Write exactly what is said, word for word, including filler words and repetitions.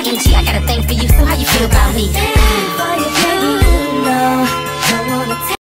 E G, I got a thing for you, so how you feel about me?